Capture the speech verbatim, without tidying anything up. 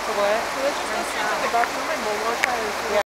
For what? So let's just go straight to the bathroom and we'll wash our